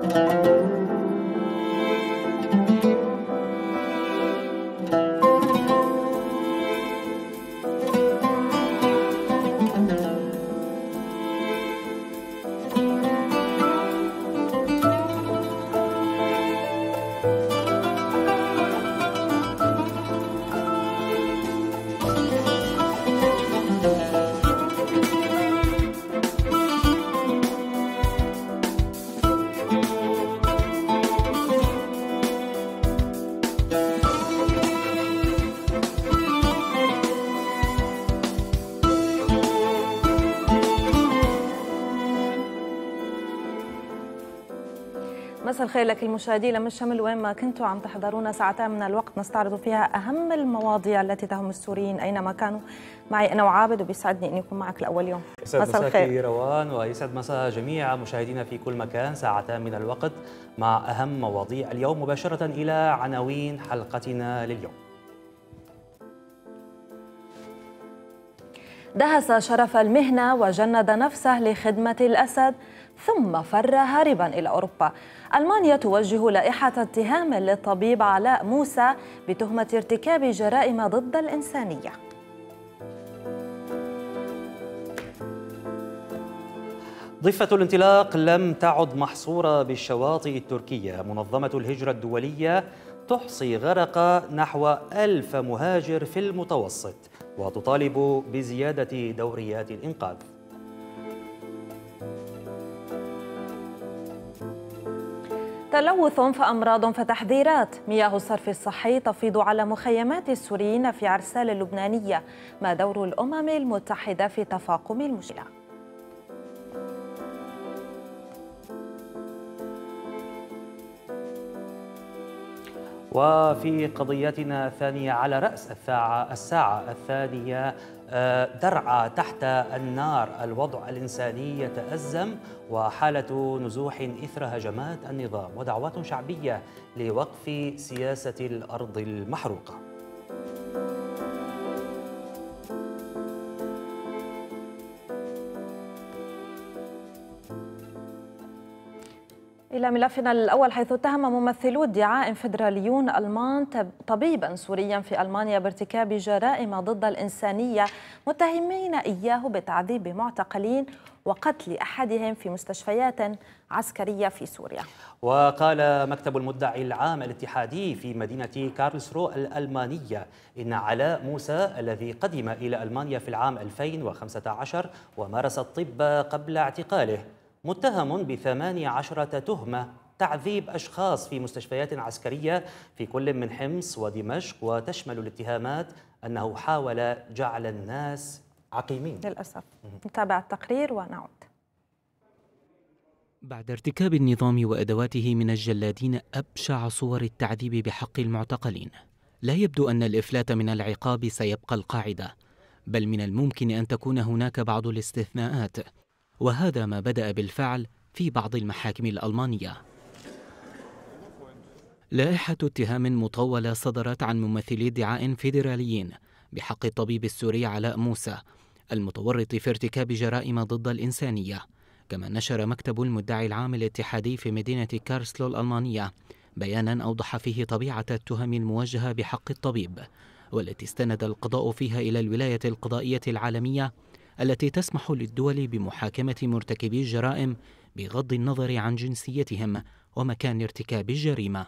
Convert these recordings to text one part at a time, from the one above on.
مساء الخير لك المشاهدين لم الشمل وين ما كنتوا عم تحضرونا ساعتين من الوقت نستعرض فيها أهم المواضيع التي تهم السوريين أينما كانوا. معي أنا وعابد وبيسعدني أن يكون معك لأول يوم. مساء الخير روان ويسعد مساء جميع مشاهدينا في كل مكان. ساعتين من الوقت مع أهم مواضيع اليوم مباشرة إلى عناوين حلقتنا لليوم. دهس شرف المهنة وجند نفسه لخدمة الأسد ثم فر هاربا إلى أوروبا. ألمانيا توجه لائحة اتهام للطبيب علاء موسى بتهمة ارتكاب جرائم ضد الإنسانية. ضفة الانطلاق لم تعد محصورة بالشواطئ التركية. منظمة الهجرة الدولية تحصي غرق نحو 1000 مهاجر في المتوسط وتطالب بزيادة دوريات الإنقاذ. تلوث فأمراض فتحذيرات. مياه الصرف الصحي تفيض على مخيمات السوريين في عرسال اللبنانية. ما دور الأمم المتحدة في تفاقم المشكلة؟ وفي قضيتنا الثانية على رأس الساعة الثانية درعا تحت النار. الوضع الإنساني يتأزم وحالة نزوح إثر هجمات النظام ودعوات شعبية لوقف سياسة الأرض المحروقة. إلى ملفنا الأول، حيث اتهم ممثلو ادعاء فيدراليون ألمان طبيبا سوريا في ألمانيا بارتكاب جرائم ضد الإنسانية، متهمين إياه بتعذيب معتقلين وقتل أحدهم في مستشفيات عسكرية في سوريا. وقال مكتب المدعي العام الاتحادي في مدينة كارلسرو الألمانية إن علاء موسى الذي قدم إلى ألمانيا في العام 2015 ومارس الطب قبل اعتقاله متهم ب18 تهمة تعذيب أشخاص في مستشفيات عسكرية في كل من حمص ودمشق، وتشمل الاتهامات أنه حاول جعل الناس عقيمين. للأسف. نتابع التقرير ونعود. بعد ارتكاب النظام وأدواته من الجلادين أبشع صور التعذيب بحق المعتقلين، لا يبدو أن الإفلات من العقاب سيبقى القاعدة، بل من الممكن أن تكون هناك بعض الاستثناءات، وهذا ما بدأ بالفعل في بعض المحاكم الألمانية. لائحة اتهام مطولة صدرت عن ممثلي ادعاء فيدراليين بحق الطبيب السوري علاء موسى المتورط في ارتكاب جرائم ضد الإنسانية. كما نشر مكتب المدعي العام الاتحادي في مدينة كارلسرو الألمانية بيانا أوضح فيه طبيعة التهم الموجهة بحق الطبيب، والتي استند القضاء فيها إلى الولاية القضائية العالمية التي تسمح للدول بمحاكمة مرتكبي الجرائم بغض النظر عن جنسيتهم ومكان ارتكاب الجريمة.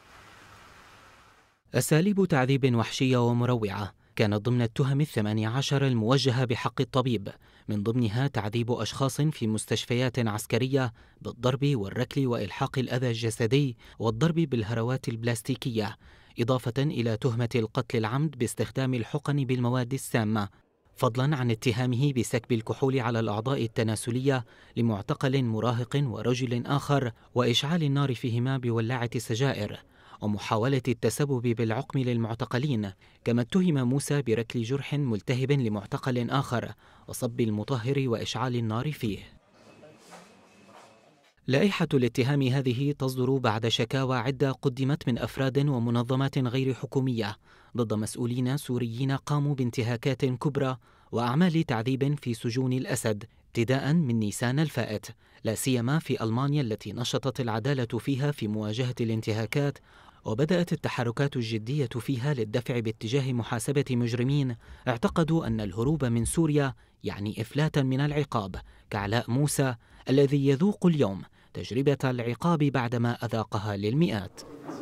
أساليب تعذيب وحشية ومروعة كانت ضمن التهم 18 الموجهة بحق الطبيب، من ضمنها تعذيب أشخاص في مستشفيات عسكرية بالضرب والركل وإلحاق الأذى الجسدي والضرب بالهروات البلاستيكية، إضافة إلى تهمة القتل العمد باستخدام الحقن بالمواد السامة، فضلا عن اتهامه بسكب الكحول على الأعضاء التناسلية لمعتقل مراهق ورجل آخر وإشعال النار فيهما بولاعة سجائر، ومحاولة التسبب بالعقم للمعتقلين. كما اتهم موسى بركل جرح ملتهب لمعتقل آخر وصب المطهر وإشعال النار فيه. لائحة الاتهام هذه تصدر بعد شكاوى عدة قدمت من أفراد ومنظمات غير حكومية ضد مسؤولين سوريين قاموا بانتهاكات كبرى وأعمال تعذيب في سجون الأسد، ابتداء من نيسان الفائت، لا سيما في ألمانيا التي نشطت العدالة فيها في مواجهة الانتهاكات، وبدأت التحركات الجدية فيها للدفع باتجاه محاسبة مجرمين اعتقدوا أن الهروب من سوريا يعني إفلاتا من العقاب، كعلاء موسى الذي يذوق اليوم تجربة العقاب بعدما أذاقها للمئات.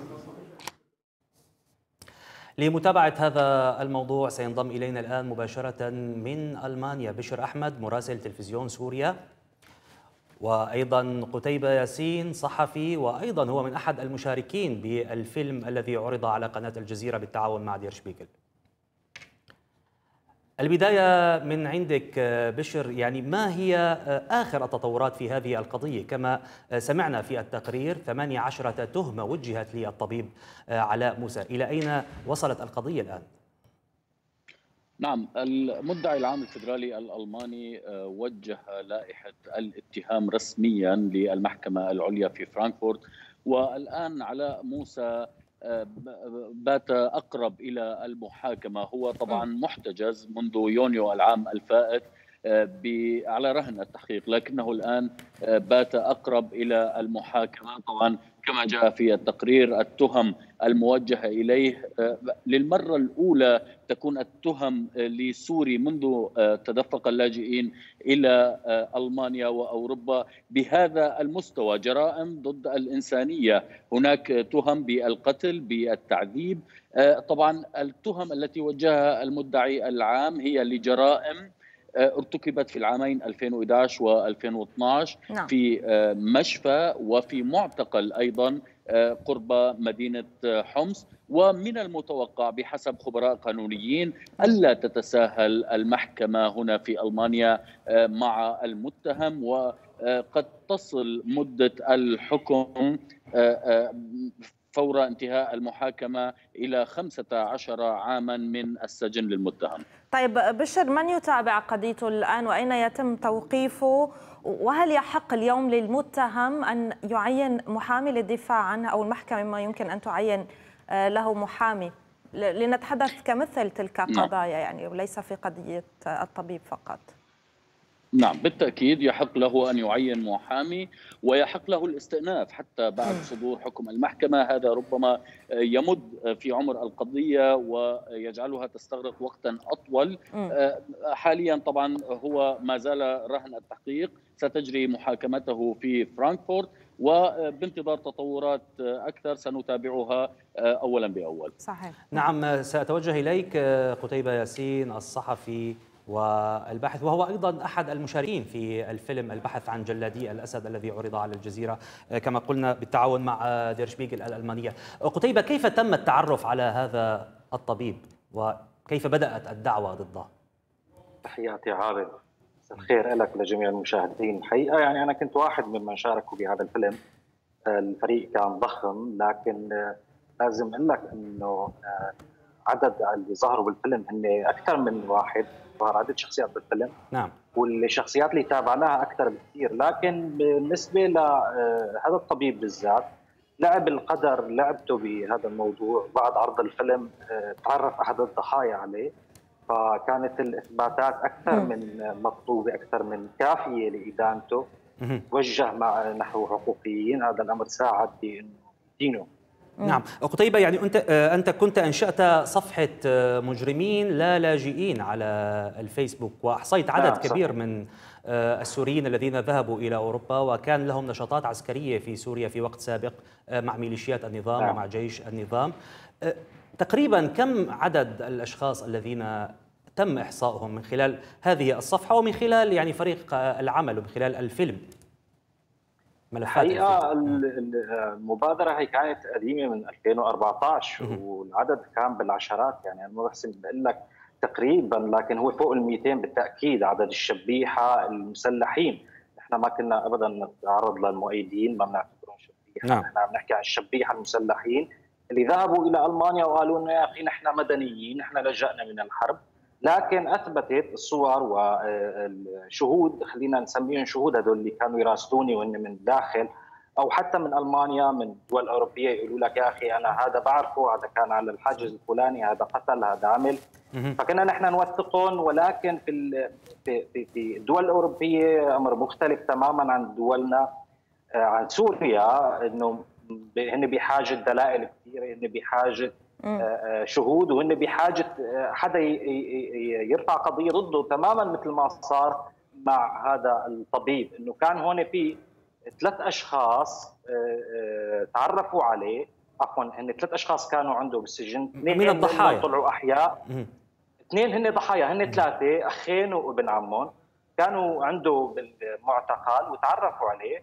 لمتابعة هذا الموضوع سينضم إلينا الآن مباشرة من ألمانيا بشر أحمد مراسل تلفزيون سوريا، وأيضا قتيبة ياسين صحفي، وأيضا هو من أحد المشاركين بالفيلم الذي عرض على قناة الجزيرة بالتعاون مع دير شبيغل. البداية من عندك بشر، يعني ما هي آخر التطورات في هذه القضية؟ كما سمعنا في التقرير 18 تهمة وجهت للطبيب علاء موسى، إلى أين وصلت القضية الآن؟ نعم، المدعي العام الفيدرالي الألماني وجه لائحة الاتهام رسميا للمحكمة العليا في فرانكفورت، والآن علاء موسى بات أقرب إلى المحاكمة. هو طبعا محتجز منذ يونيو العام الفائت على رهن التحقيق، لكنه الآن بات أقرب إلى المحاكمة. طبعا كما جاء في التقرير التهم الموجهة إليه للمرة الأولى تكون التهم لسوري منذ تدفق اللاجئين إلى ألمانيا وأوروبا بهذا المستوى، جرائم ضد الإنسانية. هناك تهم بالقتل، بالتعذيب. طبعا التهم التي وجهها المدعي العام هي لجرائم ارتكبت في العامين 2011 و2012 في مشفى وفي معتقل أيضا قرب مدينة حمص. ومن المتوقع بحسب خبراء قانونيين ألا تتساهل المحكمة هنا في ألمانيا مع المتهم، وقد تصل مدة الحكم فور انتهاء المحاكمة إلى 15 عاما من السجن للمتهم. طيب بشر، من يتابع قضيته الآن وأين يتم توقيفه؟ وهل يحق اليوم للمتهم أن يعين محامي للدفاع عنه، أو المحكمة ما يمكن أن تعين له محامي؟ لنتحدث كمثل تلك القضايا يعني، وليس في قضية الطبيب فقط. نعم بالتأكيد يحق له أن يعين محامي، ويحق له الاستئناف حتى بعد صدور حكم المحكمة. هذا ربما يمد في عمر القضية ويجعلها تستغرق وقتا أطول. حاليا طبعا هو ما زال رهن التحقيق، ستجري محاكمته في فرانكفورت، وبانتظار تطورات أكثر سنتابعها أولا بأول. صحيح. نعم، سأتوجه إليك قتيبة ياسين الصحفي والباحث، وهو أيضا أحد المشاركين في الفيلم البحث عن جلادي الأسد الذي عرض على الجزيرة كما قلنا بالتعاون مع دير شبيغل الألمانية. قتيبة، كيف تم التعرف على هذا الطبيب وكيف بدأت الدعوة ضده؟ تحياتي عابد، الخير لك ولجميع المشاهدين. الحقيقة يعني أنا كنت واحد ممن شاركوا بهذا الفيلم. الفريق كان ضخم، لكن لازم أقول لك أنه عدد اللي ظهروا بالفيلم هن أكثر من واحد، ظهر عدد شخصيات بالفيلم. نعم. والشخصيات اللي تابعناها أكثر بكثير، لكن بالنسبة لهذا الطبيب بالذات لعب القدر لعبته بهذا الموضوع. بعد عرض الفيلم تعرف أحد الضحايا عليه، فكانت الإثباتات أكثر من مطلوبة، أكثر من كافية لإدانته. وجه مع نحو حقوقيين، هذا الأمر ساعد بأنه يدينه. نعم قتيبة، يعني أنت كنت أنشأت صفحة مجرمين لا لاجئين على الفيسبوك، وأحصيت عدد كبير من السوريين الذين ذهبوا إلى أوروبا وكان لهم نشاطات عسكرية في سوريا في وقت سابق مع ميليشيات النظام ومع جيش النظام. تقريبا كم عدد الأشخاص الذين تم إحصائهم من خلال هذه الصفحة ومن خلال يعني فريق العمل ومن خلال الفيلم؟ الحقيقة المبادرة هي كانت قديمة من 2014 والعدد كان بالعشرات. يعني أنا ما بحسن بقول لك تقريبا، لكن هو فوق ال 200 بالتأكيد. عدد الشبيحة المسلحين، نحن ما كنا أبدا نتعرض للمؤيدين، ما بنعتبرهم شبيحة. نحن عم نحكي عن الشبيحة المسلحين اللي ذهبوا إلى ألمانيا وقالوا لنا يا أخي نحن مدنيين، نحن لجأنا من الحرب. لكن اثبتت الصور والشهود، خلينا نسميهم شهود، هذول اللي كانوا يراسلوني وان من داخل او حتى من المانيا، من دول اوروبيه، يقولوا لك يا اخي انا هذا بعرفه، هذا كان على الحاجز الفلاني، هذا قتل، هذا عمل. فكنا نحن نوثقهم، ولكن في الدول الأوروبية أمر مختلف تماما عن دولنا، عن سوريا، إنه هن بحاجة دلائل كثيرة، هن بحاجة شهود، وهن بحاجة حدا يرفع قضية ضده، تماما مثل ما صار مع هذا الطبيب. إنه كان هون في 3 أشخاص تعرفوا عليه، عفوا هن 3 أشخاص كانوا عنده بالسجن، 2 من الضحايا طلعوا أحياء، 2 هن ضحايا، هن 3 أخين وابن عمهم كانوا عنده بالمعتقل وتعرفوا عليه.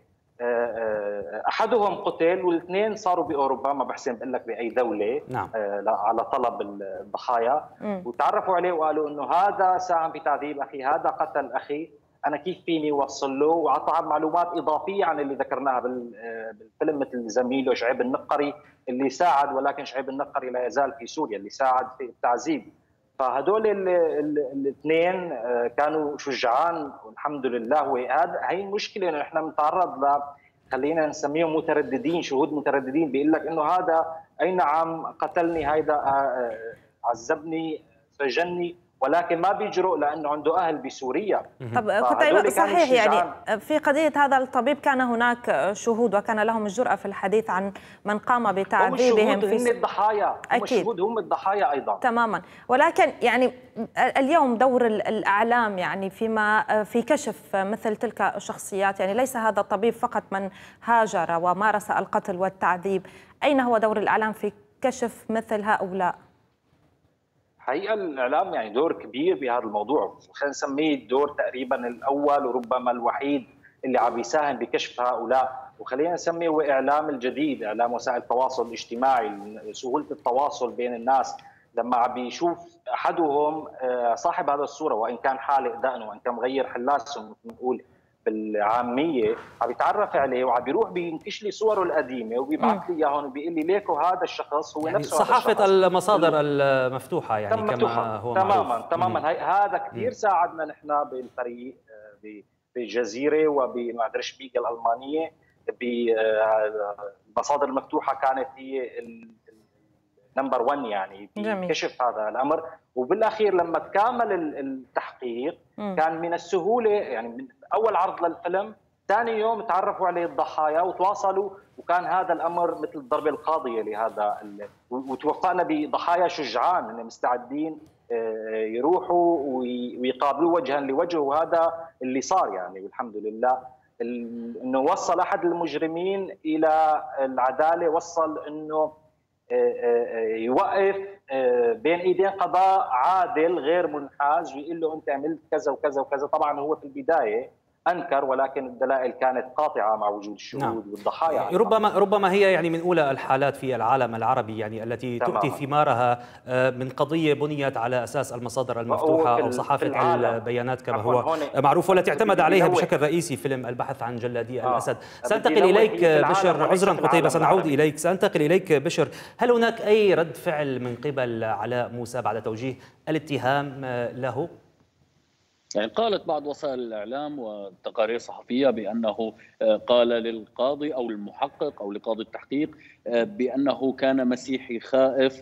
احدهم قتل والاثنين صاروا باوروبا، ما بحسن بقول لك باي دوله. نعم. على طلب الضحايا، وتعرفوا عليه وقالوا انه هذا ساهم في تعذيب اخي، هذا قتل اخي، انا كيف فيني اوصل له؟ واعطى معلومات اضافيه عن اللي ذكرناها بالفيلم، مثل زميله شعيب النقري اللي ساعد، ولكن شعيب النقري لا يزال في سوريا، اللي ساعد في التعذيب. فهدول الاثنين كانوا شجعان والحمد لله. وهي المشكله انه احنا بنتعرض خلينا نسميهم مترددين، شهود مترددين، بيقول لك انه هذا اي نعم قتلني، هذا عذبني سجني، ولكن ما بيجرؤ لانه عنده اهل بسوريا. طب قتيبة، صحيح يعني في قضيه هذا الطبيب كان هناك شهود وكان لهم الجرأة في الحديث عن من قام بتعذيبهم في هم الضحايا، هم الشهود هم الضحايا ايضا تماما. ولكن يعني اليوم دور الاعلام يعني في كشف مثل تلك الشخصيات، يعني ليس هذا الطبيب فقط من هاجر ومارس القتل والتعذيب، اين هو دور الاعلام في كشف مثل هؤلاء؟ حقيقة الإعلام يعني دور كبير بهذا الموضوع، خلينا نسميه الدور تقريبا الأول وربما الوحيد اللي عم يساهم بكشف هؤلاء، وخلينا نسميه هو إعلام الجديد، إعلام وسائل التواصل الاجتماعي، سهولة التواصل بين الناس. لما عم بيشوف أحدهم صاحب هذا الصورة، وإن كان حالق دقنه وإن كان مغير حلاسه مثل ما نقول بالعاميه، عم يتعرف عليه وعم بيروح بينكش لي صوره القديمه وبيبعث لي اياهم وبيقول لي ليكو هذا الشخص هو يعني نفسه صحافه المصادر المفتوحه يعني كما هو تماما. هذا كثير ساعدنا نحن بالفريق بالجزيره وبمعدر شبيغل الالمانيه، بالمصادر المفتوحه كانت هي نمبر 1 يعني بكشف هذا الامر. وبالاخير لما تكامل التحقيق كان من السهوله، يعني من اول عرض للفيلم ثاني يوم تعرفوا عليه الضحايا وتواصلوا، وكان هذا الامر مثل الضربه القاضيه لهذا وتوفقنا بضحايا شجعان ان مستعدين يروحوا ويقابلوا وجها لوجه، وهذا اللي صار يعني والحمد لله. انه وصل احد المجرمين الى العداله، وصل انه يوقف بين ايدين قضاء عادل غير منحاز ويقول له انت عملت كذا وكذا وكذا. طبعا هو في البدايه انكر، ولكن الدلائل كانت قاطعه مع وجود الشهود والضحايا. ربما هي يعني من اولى الحالات في العالم العربي يعني التي تؤتي ثمارها من قضيه بنيت على اساس المصادر المفتوحه او صحافه البيانات كما هو معروف، والتي اعتمد عليها بشكل رئيسي فيلم البحث عن جلادي الاسد. سانتقل اليك بشر، عذرا قتيبة سنعود اليك، سانتقل اليك بشر. هل هناك اي رد فعل من قبل علاء موسى بعد توجيه الاتهام له؟ يعني قالت بعض وسائل الإعلام والتقارير الصحفية بأنه قال للقاضي أو المحقق أو لقاضي التحقيق بأنه كان مسيحي خائف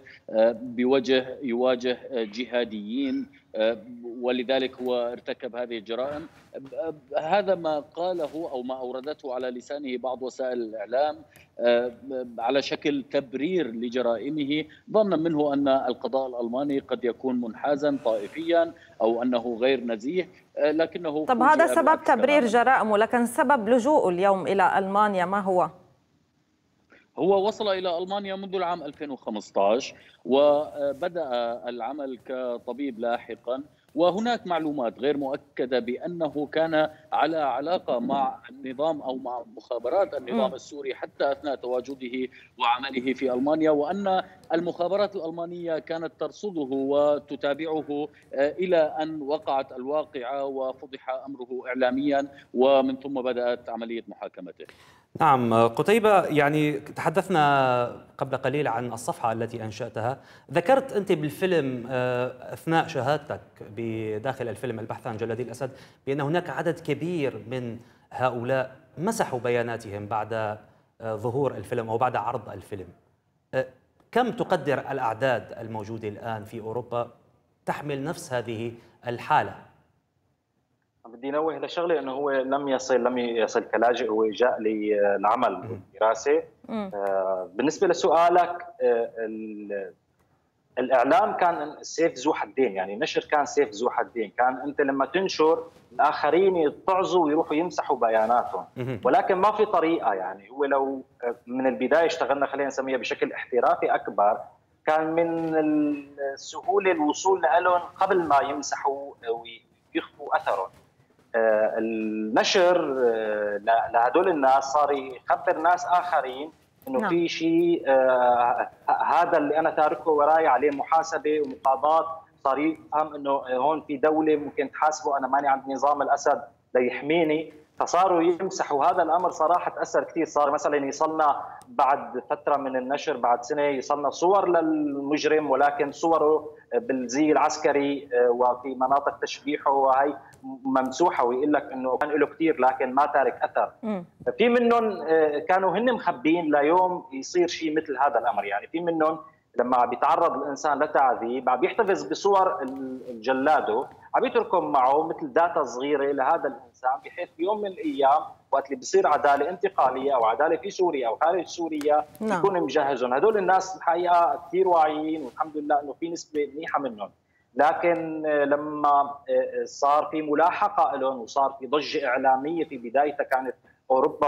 يواجه جهاديين ولذلك هو ارتكب هذه الجرائم. هذا ما قاله أو ما أوردته على لسانه بعض وسائل الإعلام على شكل تبرير لجرائمه، ظنا منه أن القضاء الألماني قد يكون منحازا طائفيا أو أنه غير نزيه، لكنه طب هذا سبب تبرير جرائمه، لكن سبب لجوءه اليوم إلى ألمانيا ما هو؟ هو وصل إلى ألمانيا منذ العام 2015 وبدأ العمل كطبيب لاحقا، وهناك معلومات غير مؤكدة بأنه كان على علاقة مع النظام أو مع مخابرات النظام السوري حتى أثناء تواجده وعمله في ألمانيا، وأن المخابرات الألمانية كانت ترصده وتتابعه إلى أن وقعت الواقعة وفضح أمره إعلاميا ومن ثم بدأت عملية محاكمته. نعم قتيبة، يعني تحدثنا قبل قليل عن الصفحة التي أنشأتها، ذكرت أنت بالفيلم أثناء شهادتك بداخل الفيلم البحث عن جلادي الأسد بأن هناك عدد كبير من هؤلاء مسحوا بياناتهم بعد ظهور الفيلم أو بعد عرض الفيلم. كم تقدر الأعداد الموجودة الآن في أوروبا تحمل نفس هذه الحالة؟ بدي انوه لشغله انه هو لم يصل كلاجئ، هو جاء للعمل والدراسه. بالنسبه لسؤالك، الاعلام كان سيف ذو حدين، يعني النشر كان سيف ذو حدين، كان انت لما تنشر الاخرين يتعظوا ويروحوا يمسحوا بياناتهم، ولكن ما في طريقه. يعني هو لو من البدايه اشتغلنا، خلينا نسميها بشكل احترافي اكبر، كان من السهوله الوصول لهم قبل ما يمسحوا ويخفوا اثرهم. النشر لهدول الناس صار يخبر ناس اخرين انه في شيء، هذا اللي انا تاركه وراي عليه محاسبه ومقاضاه، صار يفهم انه هون في دوله ممكن تحاسبه، انا ماني عند نظام الاسد ليحميني، فصاروا يمسحوا. هذا الامر صراحه تاثر كثير. صار مثلا يصلنا بعد فتره من النشر، بعد سنه، يصلنا صور للمجرم ولكن صوره بالزي العسكري وفي مناطق تشبيحه وهي ممسوحه، ويقول لك انه كان له كثير لكن ما تارك اثر. في منهم كانوا هن مخبين ليوم يصير شيء مثل هذا الامر. يعني في منهم لما بيتعرض الانسان لتعذيب عم يحتفظ بصور الجلاده، عم يتركهم معه مثل داتا صغيره لهذا الانسان، بحيث بيوم من الايام وقت اللي بيصير عداله انتقاليه او عداله في سوريا او خارج سوريا يكون مجهزهم. هدول الناس الحقيقه كثير واعيين، والحمد لله انه في نسبه منيحه منهم. لكن لما صار في ملاحقه لهم وصار في ضجه اعلاميه في بدايتها كانت اوروبا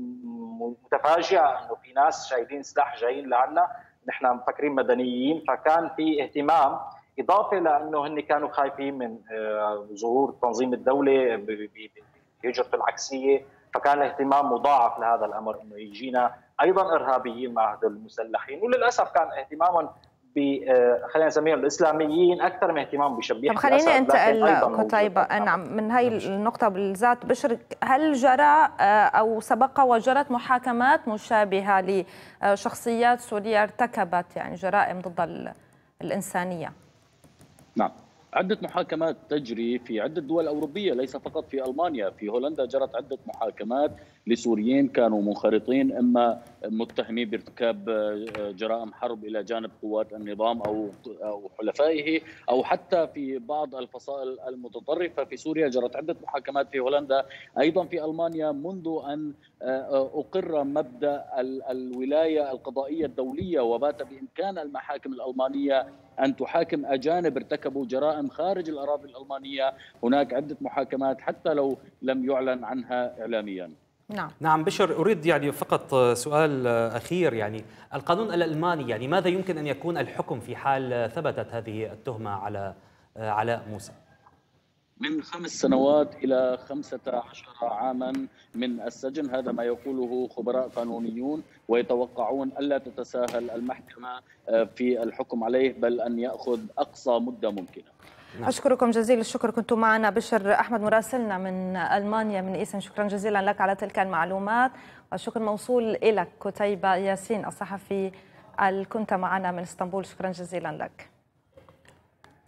متفاجئه انه في ناس شايلين سلاح جايين لعنا، نحن مفكرين مدنيين، فكان في اهتمام، اضافه لانه هن كانوا خايفين من ظهور تنظيم الدوله بهجرته العكسيه، فكان الاهتمام مضاعف لهذا الامر، انه يجينا ايضا ارهابيين مع هذول المسلحين. وللاسف كان اهتمامهم خلينا نسميهم الاسلاميين اكثر من اهتمام بشبيحه. طب خليني انتقل كتيبه من هاي النقطه بالذات. بشر، هل جرى او سبق وجرت محاكمات مشابهه لشخصيات سوريه ارتكبت يعني جرائم ضد الانسانيه؟ نعم، عدة محاكمات تجري في عدة دول أوروبية، ليس فقط في ألمانيا. في هولندا جرت عدة محاكمات لسوريين كانوا منخرطين، إما متهمين بارتكاب جرائم حرب إلى جانب قوات النظام أو حلفائه، أو حتى في بعض الفصائل المتطرفة في سوريا. جرت عدة محاكمات في هولندا، أيضا في ألمانيا منذ أن أقر مبدأ الولاية القضائية الدولية، وبات بإمكان المحاكم الألمانية أن تحاكم أجانب ارتكبوا جرائم خارج الأراضي الألمانية. هناك عدة محاكمات حتى لو لم يعلن عنها إعلاميا. نعم بشر، أريد يعني فقط سؤال أخير. يعني القانون الألماني، يعني ماذا يمكن أن يكون الحكم في حال ثبتت هذه التهمة على علاء موسى؟ من 5 سنوات إلى 15 عاما من السجن، هذا ما يقوله خبراء قانونيون، ويتوقعون ألا تتساهل المحكمة في الحكم عليه، بل أن يأخذ أقصى مدة ممكنة. أشكركم جزيل الشكر، كنتم معنا بشر أحمد مراسلنا من ألمانيا من إيسن. شكرا جزيلا لك على تلك المعلومات، والشكر موصول إليك كتيبة ياسين الصحفي كنت معنا من اسطنبول. شكرا جزيلا لك.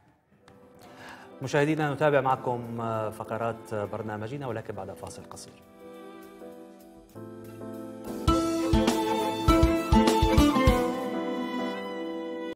مشاهدينا، نتابع معكم فقرات برنامجنا ولكن بعد فاصل قصير.